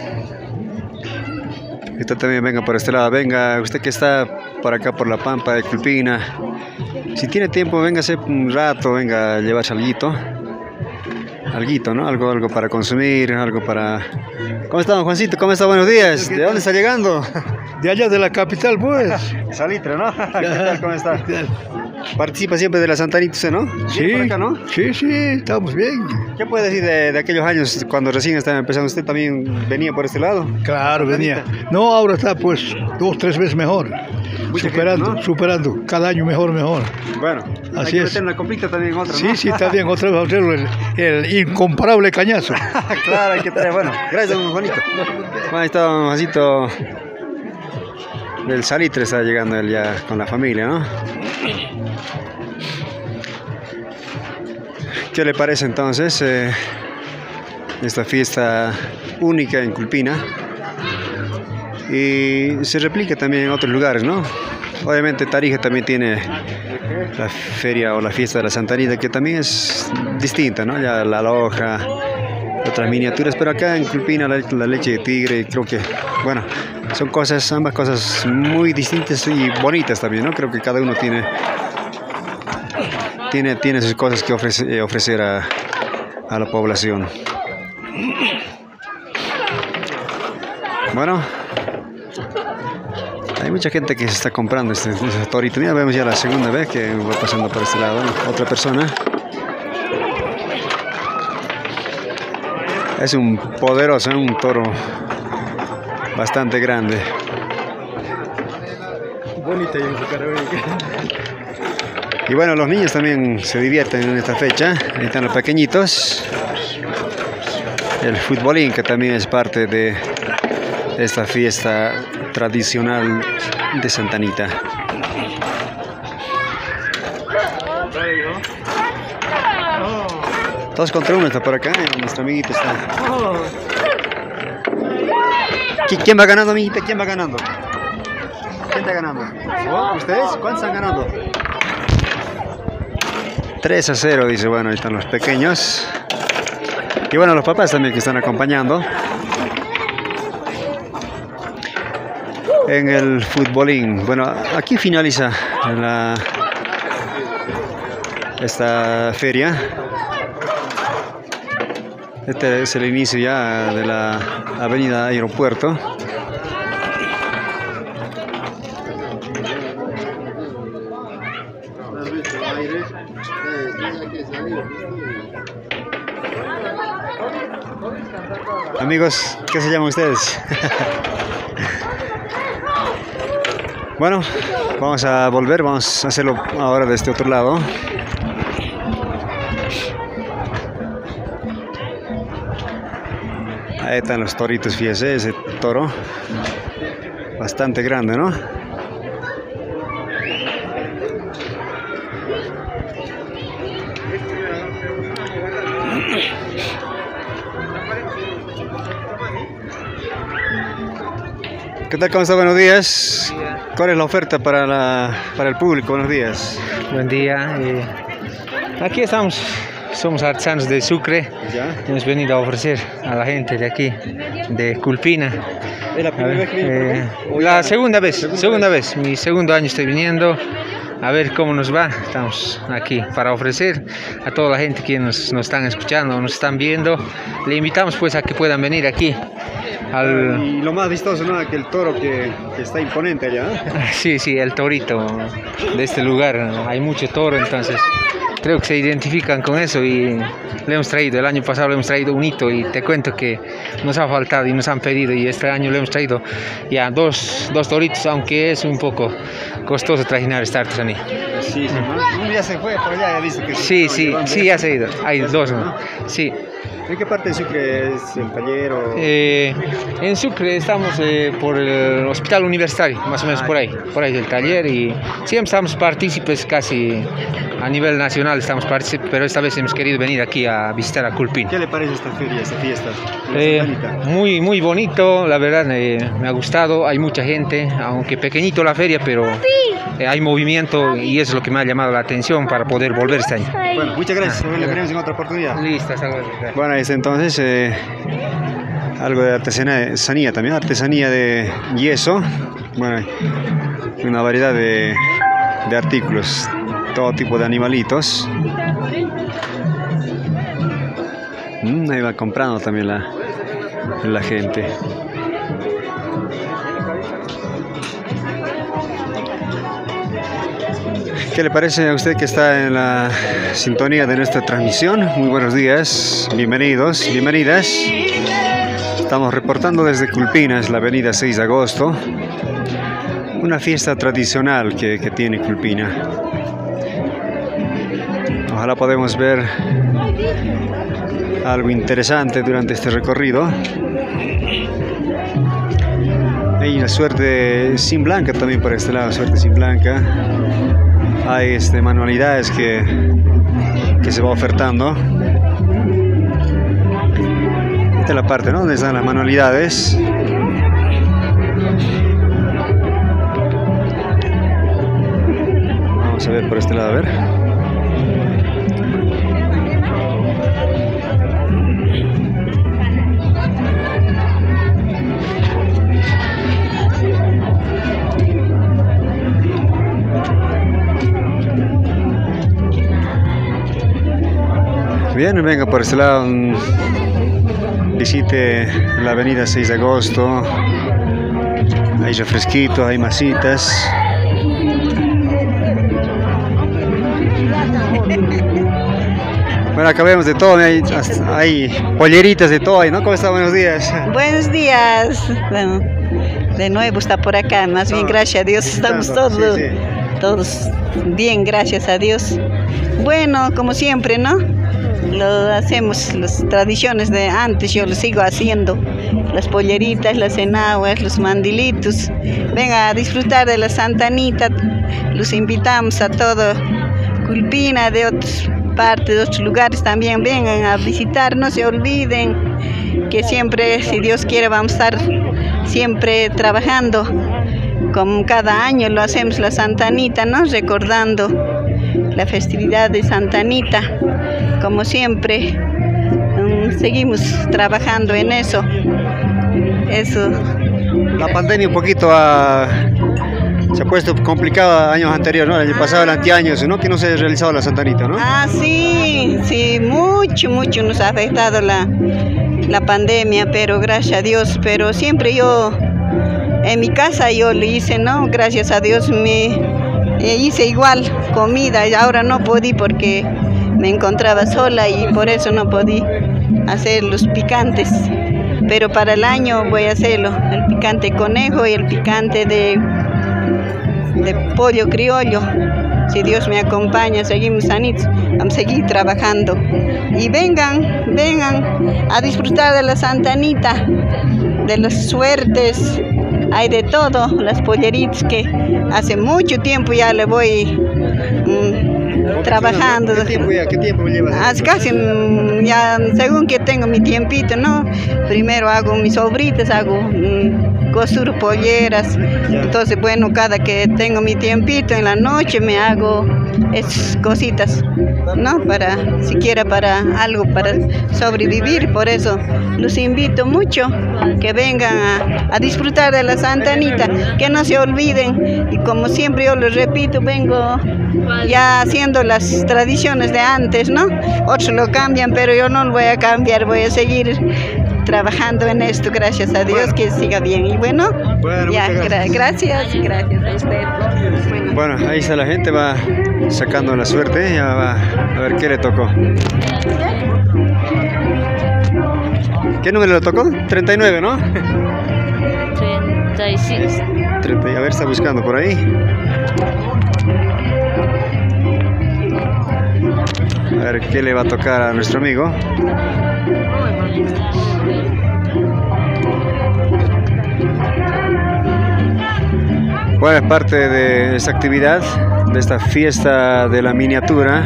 Usted también venga por este lado, venga, usted que está por acá por la Pampa de Culpina, si tiene tiempo, véngase un rato, venga a llevarse alguito, ¿no? Algo para consumir, algo para... ¿Cómo está, don Juancito? ¿Cómo está? Buenos días. ¿De dónde está llegando? De allá de la capital, pues. Salitre, ¿no? ¿Qué tal? ¿Cómo está? Participa siempre de la Santa Anita, ¿usted, no? Sí, por acá, ¿no? Sí, estamos bien. ¿Qué puede decir de aquellos años cuando recién estaba empezando? ¿Usted también venía por este lado? Claro, venía. No, ahora está pues 2 o 3 veces mejor. Superando, cada año mejor. Bueno, así hay que es. meter una complita también, otra, ¿no? Sí, está bien, otra vez el incomparable cañazo. Claro, hay que traer, bueno, gracias, don Juanito. Bueno, ahí está don Juancito del Salitre, está llegando él ya con la familia, ¿no? ¿Qué le parece entonces esta fiesta única en Culpina? Y se replica también en otros lugares, ¿no? Obviamente Tarija también tiene la feria o la fiesta de la Santa Anita, que también es distinta, ¿no? Ya la loja, otras miniaturas, pero acá en Culpina la leche de tigre, creo que, bueno, son ambas cosas muy distintas y bonitas también, ¿no? Creo que cada uno tiene sus cosas que ofrecer a la población. Bueno, hay mucha gente que se está comprando este torito. Mira, vemos ya la segunda vez que va pasando por este lado, ¿no? Otra persona. Es un poderoso, un toro bastante grande. Bonita y en su cara. Y bueno, los niños también se divierten en esta fecha. Ahí están los pequeñitos. El futbolín, que también es parte de esta fiesta tradicional de Santa Anita. Todos contra uno está por acá, nuestro amiguito está. ¿Quién va ganando, amiguita? ¿Quién va ganando? ¿Quién está ganando? ¿Ustedes? ¿Cuántos están ganando? 3-0, dice. Bueno, ahí están los pequeños. Y bueno, los papás también que están acompañando en el futbolín. Bueno, aquí finaliza esta feria. Este es el inicio ya de la avenida Aeropuerto. Amigos, ¿qué se llaman ustedes? Bueno, vamos a volver, vamos a hacerlo ahora de este otro lado. Ahí están los toritos, fíjese, ese toro. Bastante grande, ¿no? ¿Qué tal? ¿Cómo está? Buenos días. ¿Cuál es la oferta para el público? Buenos días. Buen día. Aquí estamos, somos artesanos de Sucre. ¿Ya? Hemos venido a ofrecer a la gente de aquí, de Culpina. ¿Es la primera vez que viene por acá? La segunda vez. Mi segundo año estoy viniendo. A ver cómo nos va. Estamos aquí para ofrecer a toda la gente que nos están escuchando, nos están viendo. Le invitamos pues a que puedan venir aquí. Y lo más vistoso, ¿no? Aquel toro que está imponente allá. Sí, el torito de este lugar. Hay mucho toro, entonces creo que se identifican con eso y le hemos traído. El año pasado le hemos traído un hito y te cuento que nos ha faltado y nos han pedido, y este año le hemos traído ya dos toritos, aunque es un poco costoso trajinar esta artesanía. Sí, ¿no? Ya se fue por allá, ya visto que sí, ya se ha ido. Hay dos, ¿no? Sí. ¿En qué parte de Sucre es el taller? En Sucre estamos por el hospital universitario, más o menos por ahí el taller, y siempre estamos partícipes casi a nivel nacional, pero esta vez hemos querido venir aquí a visitar a Culpina. ¿Qué le parece esta feria, esta fiesta? Muy bonito, la verdad me ha gustado, hay mucha gente, aunque pequeñito la feria, pero hay movimiento y eso es lo que me ha llamado la atención para poder volver este año. Bueno, muchas gracias, le veremos en otra oportunidad. Listo, hasta luego. Bueno, ahí está entonces algo de artesanía también, artesanía de yeso. Bueno, una variedad de artículos, todo tipo de animalitos. Ahí va comprando también la gente. ¿Qué le parece a usted que está en la sintonía de nuestra transmisión? Muy buenos días, bienvenidos, bienvenidas. Estamos reportando desde Culpina, es la avenida 6 de agosto. Una fiesta tradicional que tiene Culpina. Ojalá podamos ver algo interesante durante este recorrido. Hay una suerte sin blanca también por este lado, suerte sin blanca. Hay manualidades que se va ofertando. Esta es la parte, ¿no?, donde están las manualidades. Vamos a ver por este lado, a ver. Bien, venga por este lado, visite la avenida 6 de agosto, hay refresquitos, hay masitas. Bueno, acá vemos de todo, hay polleritas de todo, ¿no? ¿Cómo está? Buenos días. Buenos días. Bueno, de nuevo está por acá, más bien gracias a Dios, estamos todos bien, gracias a Dios. Bueno, como siempre, ¿no? Lo hacemos, las tradiciones de antes, yo lo sigo haciendo. Las polleritas, las enaguas, los mandilitos. Venga a disfrutar de la Santa Anita. Los invitamos a todo Culpina, de otras partes, de otros lugares también. Vengan a visitar, no se olviden que siempre, si Dios quiere, vamos a estar siempre trabajando. Como cada año lo hacemos la Santa Anita, ¿no? Recordando la festividad de Santa Anita. Como siempre, seguimos trabajando en eso. La pandemia un poquito se ha puesto complicada años anteriores, ¿no? El año pasado, el anteaño, ¿no? Que no se ha realizado la Santa Anita, ¿no? Sí, mucho nos ha afectado la pandemia, pero gracias a Dios. Pero siempre yo, en mi casa yo le hice, ¿no? Gracias a Dios hice igual comida. Ahora no podí porque me encontraba sola y por eso no podí hacer los picantes. pero para el año voy a hacerlo, el picante conejo y el picante de pollo criollo. Si Dios me acompaña, seguimos sanitos, vamos a seguir trabajando. Y vengan a disfrutar de la Santa Anita, de las suertes, hay de todo, las polleritas que hace mucho tiempo ya le voy trabajando. ¿Qué tiempo llevas? Casi, ya según que tengo mi tiempito, ¿no? Primero hago mis obritas, hago costura polleras. Entonces, bueno, cada que tengo mi tiempito en la noche me hago esas cositas, ¿no? Siquiera para algo, para sobrevivir. Por eso los invito mucho que vengan a disfrutar de la Santa Anita, que no se olviden. Y como siempre yo les repito, vengo ya haciendo las tradiciones de antes, ¿no? Otros lo cambian, pero yo no lo voy a cambiar, voy a seguir trabajando en esto, gracias a Dios, que siga bien. Y bueno ya, gracias a usted. Bueno, ahí está la gente, va sacando la suerte, ya va a ver qué le tocó. ¿Qué número le tocó? 39, ¿no? 36. 30, a ver, está buscando por ahí. A ver qué le va a tocar a nuestro amigo. Bueno, es parte de esta actividad, de esta fiesta de la miniatura.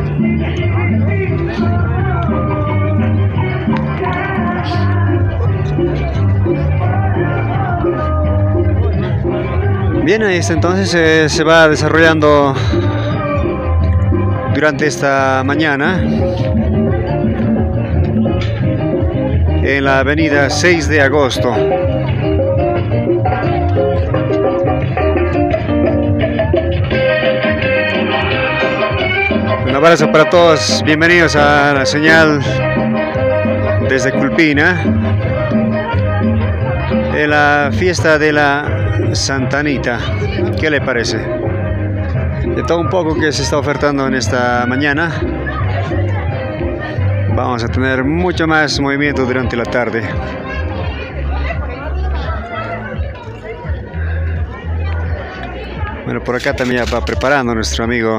Bien, ahí está, entonces se va desarrollando durante esta mañana en la avenida 6 de agosto. Un abrazo para todos, bienvenidos a la señal desde Culpina, en la fiesta de la Santa Anita. ¿Qué le parece? De todo un poco que se está ofertando en esta mañana. Vamos a tener mucho más movimiento durante la tarde. Bueno, por acá también ya va preparando nuestro amigo.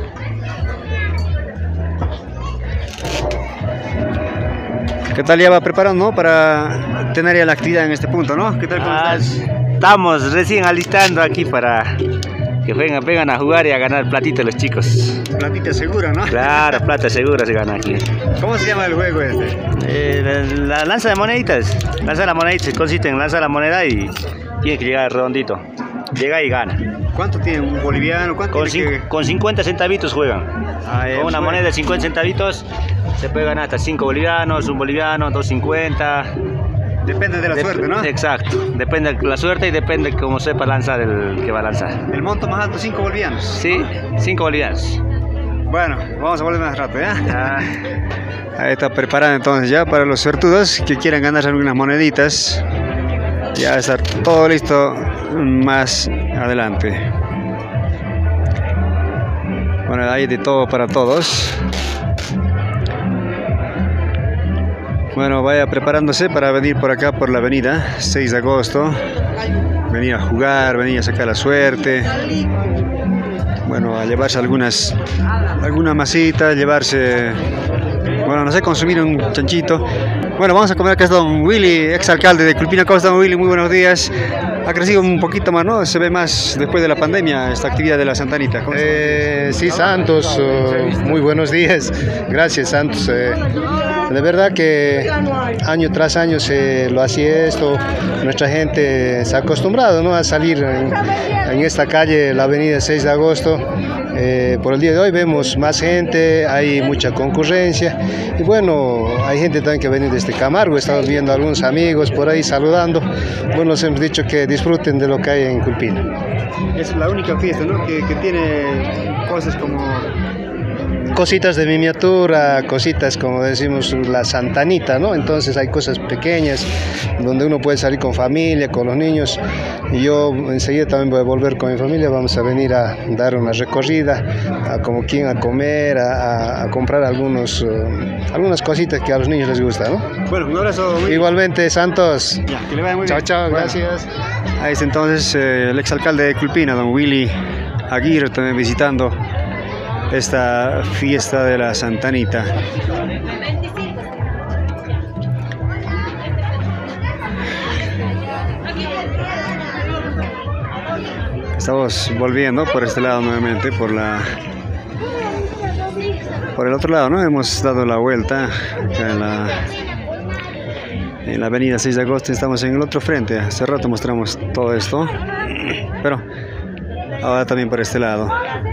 ¿Qué tal ya va preparando, no? Para tener ya la actividad en este punto, ¿no? ¿Qué tal? ¿Cómo estás? Estamos recién alistando aquí para que vengan a jugar y a ganar platito los chicos. Platita segura, ¿no? Claro, plata segura se gana aquí. ¿Cómo se llama el juego este? La lanza de moneditas. Lanza la moneda, consiste en lanzar la moneda y tiene que llegar redondito. Llega y gana. ¿Cuánto tiene un boliviano? Con 50 centavitos juegan. Con una moneda de 50 centavitos se puede ganar hasta 5 bolivianos, 1 boliviano, 2.50. Depende de la suerte, ¿no? Exacto, depende de la suerte y depende de cómo sepa lanzar el que va a lanzar. ¿El monto más alto, 5 bolivianos? Sí, 5 bolivianos. Bueno, vamos a volver más rato, ¿ya? Ahí está preparado entonces ya para los suertudos que quieran ganarse algunas moneditas. Ya está todo listo más adelante. Bueno, hay de todo para todos. Bueno, vaya preparándose para venir por acá por la avenida 6 de agosto. Venir a jugar, venir a sacar la suerte. Bueno, a llevarse alguna masita, llevarse, bueno, no sé, consumir un chanchito. Bueno, vamos a comer acá, está don Willy, exalcalde de Culpina. ¿Cómo está, don Willy? Muy buenos días. Ha crecido un poquito más, ¿no? Se ve más después de la pandemia esta actividad de la Santa Anita. Sí, Santos, muy buenos días. Gracias, Santos. De verdad que año tras año se lo hacía esto. Nuestra gente se ha acostumbrado, ¿no?, a salir en esta calle, la avenida 6 de agosto. Por el día de hoy vemos más gente, hay mucha concurrencia. Y bueno, hay gente también que viene desde Camargo. Estamos viendo a algunos amigos por ahí saludando. Bueno, les hemos dicho que disfruten de lo que hay en Culpina. Es la única fiesta, ¿no?, que tiene cosas como cositas de miniatura, cositas como decimos la Santanita, ¿no? Entonces hay cosas pequeñas donde uno puede salir con familia, con los niños. Y yo enseguida también voy a volver con mi familia, vamos a venir a dar una recorrida, a como quien a comer, a comprar algunas cositas que a los niños les gusta, ¿no? Bueno, un abrazo. Igualmente, Santos. Ya, que le vaya muy bien. Chao, chao, Bueno, gracias. Ahí está entonces el exalcalde de Culpina, don Willy Aguirre, también visitando esta fiesta de la Santanita. Estamos volviendo por este lado nuevamente, por el otro lado, ¿no? Hemos dado la vuelta acá en la avenida 6 de agosto, estamos en el otro frente. Hace rato mostramos todo esto, pero ahora también por este lado.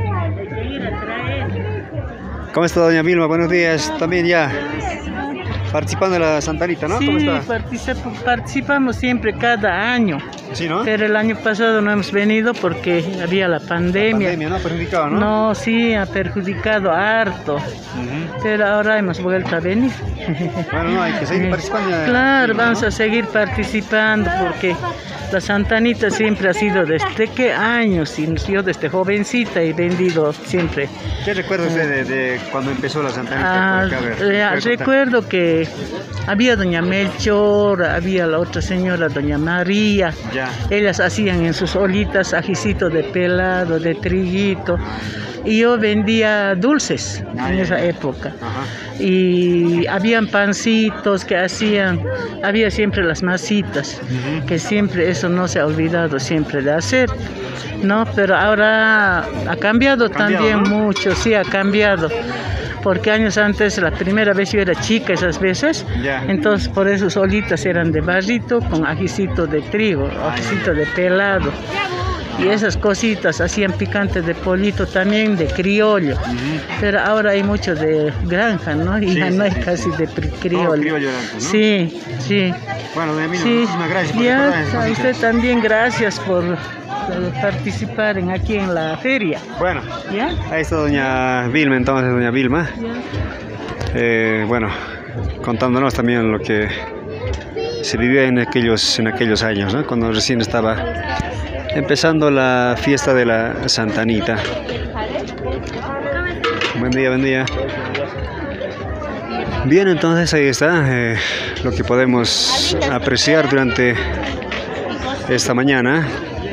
¿Cómo está doña Vilma? Buenos días. También ya participando en la Santanita, ¿no? Sí, ¿Cómo está? participamos siempre cada año. Sí, ¿no? Pero el año pasado no hemos venido porque había la pandemia. La pandemia, ¿no? Perjudicado, ¿no? No, sí, ha perjudicado harto. Pero ahora hemos vuelto a venir. Bueno, no, hay que seguir participando. Claro, vamos a seguir participando porque la Santanita siempre ha sido desde qué años, y yo desde jovencita he vendido siempre. ¿Qué recuerda usted de cuando empezó la Santanita? Recuerdo que había doña Melchor, había la otra señora, doña María. Ya. Ellas hacían en sus olitas ajicito de pelado, de triguito. Y yo vendía dulces en esa época. Y habían pancitos que hacían, había siempre las masitas, que siempre eso no se ha olvidado siempre de hacer, ¿no? Pero ahora ha cambiado también, ¿no? Mucho, sí, ha cambiado. Porque años antes, la primera vez yo era chica esas veces, entonces por eso sus olitas eran de barrito con ajicito de trigo, ajicito de pelado. Y esas cositas hacían picantes de pollito también, de criollo. Pero ahora hay mucho de granja, ¿no? Y ya no hay casi de criollo. Criollo granja, ¿no? Sí, sí. Bueno, doña Vilma, muchísimas gracias por a usted también gracias por participar aquí en la feria. Bueno, ahí está doña Vilma, entonces, doña Vilma. Bueno, contándonos también lo que se vivió en aquellos años, ¿no? Cuando recién estaba empezando la fiesta de la Santanita. Buen día, buen día. Bien, entonces ahí está lo que podemos apreciar durante esta mañana.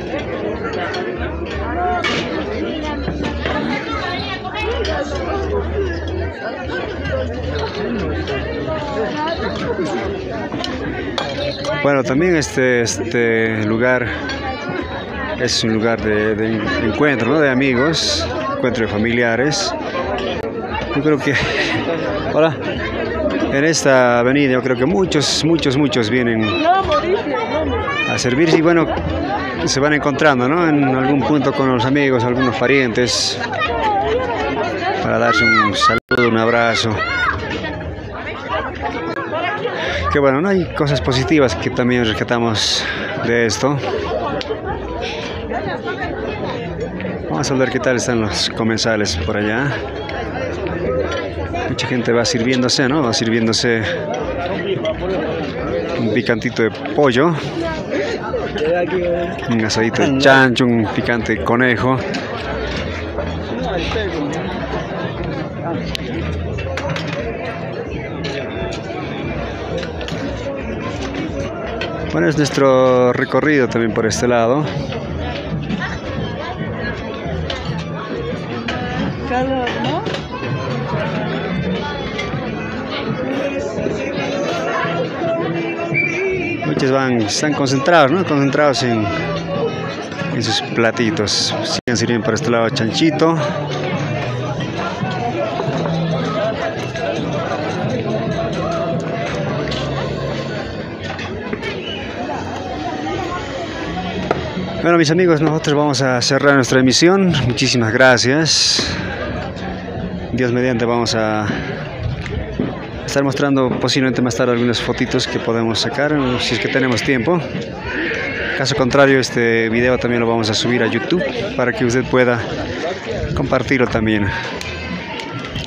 Bueno, también este lugar es un lugar de encuentro, ¿no? De amigos, encuentro de familiares. Yo creo que, hola, en esta avenida yo creo que muchos vienen a servirse y bueno, se van encontrando, ¿no? En algún punto con los amigos, algunos parientes, para darse un saludo, un abrazo. Que bueno, ¿no? Hay cosas positivas que también rescatamos de esto. Vamos a ver qué tal están los comensales por allá. Mucha gente va sirviéndose, ¿no? Va sirviéndose un picantito de pollo, un asadito de chancho, un picante de conejo. Bueno, es nuestro recorrido también por este lado. Calor, ¿no? Muchos están concentrados, ¿no? Concentrados en sus platitos. Siguen sirviendo por este lado chanchito. Bueno, mis amigos, nosotros vamos a cerrar nuestra emisión. Muchísimas gracias. Dios mediante vamos a estar mostrando posiblemente más tarde algunas fotitos que podemos sacar, si es que tenemos tiempo. Caso contrario, este video también lo vamos a subir a YouTube para que usted pueda compartirlo también.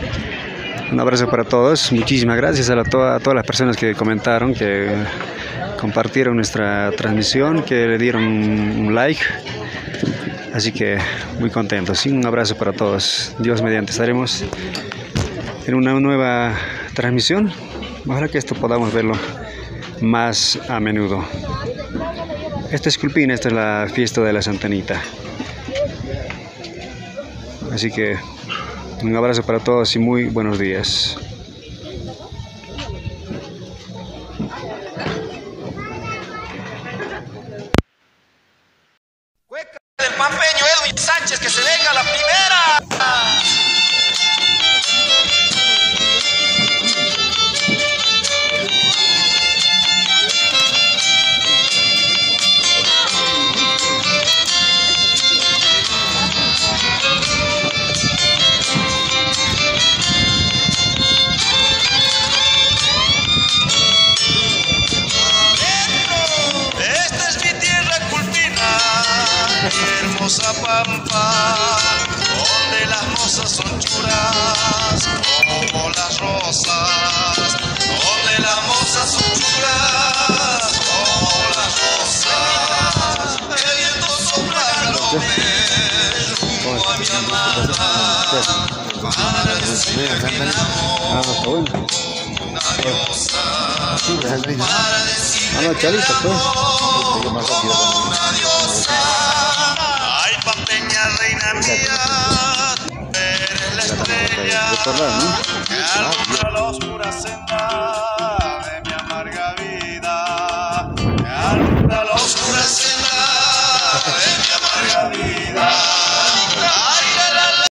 Un abrazo para todos. Muchísimas gracias a todas las personas que comentaron, que compartieron nuestra transmisión, que le dieron un like. Así que muy contentos. Un abrazo para todos. Dios mediante estaremos en una nueva transmisión. Ojalá que esto podamos verlo más a menudo. Esta es Culpina, esta es la fiesta de la Santa Anita. Así que un abrazo para todos y muy buenos días. Del pampeño Edwin Sánchez, que se venga la primera. Esta es mi tierra Culpina, mi hermosa pampa, donde las mozas son churas como las rosas, donde las mozas son churas como las rosas. El viento sopla galope rumbo a mi amada, para decirle que la amo, una diosa, para decirle que la amo como una diosa. Ay, pampeña reina mía, tú eres la estrella que alumbra la oscura senda de mi amarga vida, que alumbra la oscura senda de mi amarga vida.